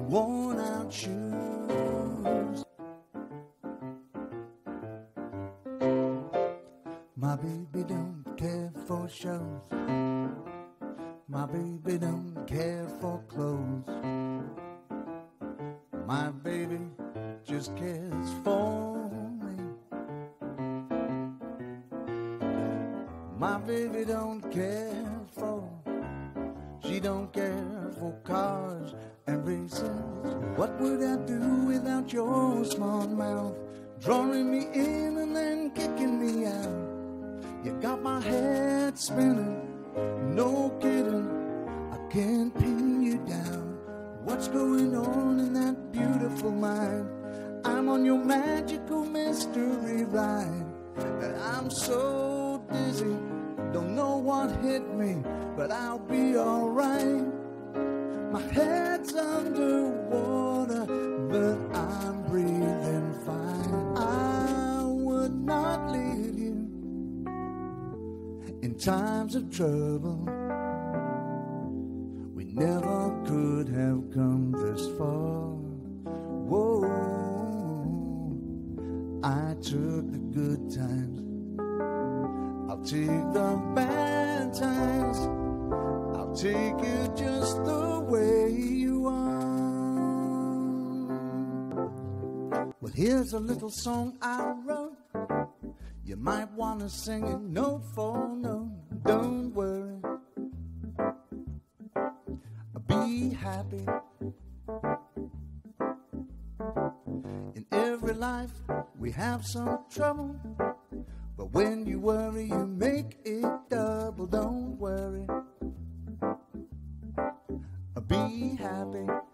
worn out shoes. My baby don't care for shows. My baby don't care for clothes. My baby just cares for me. My baby don't care for, she don't care for cars and races. What would I do without your smart mouth, drawing me in and then kicking me out? You got my head spinning, no kidding, I can't pin you down. What's going on in that beautiful mind? I'm on your magical mystery ride. I'm so dizzy, don't know what hit me, but I'll be alright. My head's underwater, but I'm breathing fine. I would not leave you in times of trouble. We never could have come this far. Whoa, I took the good times, I'll take the bad times, I'll take you just the way you are. Well, here's a little song I wrote, you might want to sing it note for note. Don't worry, be happy. In every life we have some trouble, but when you worry you make it double. Don't worry, be happy.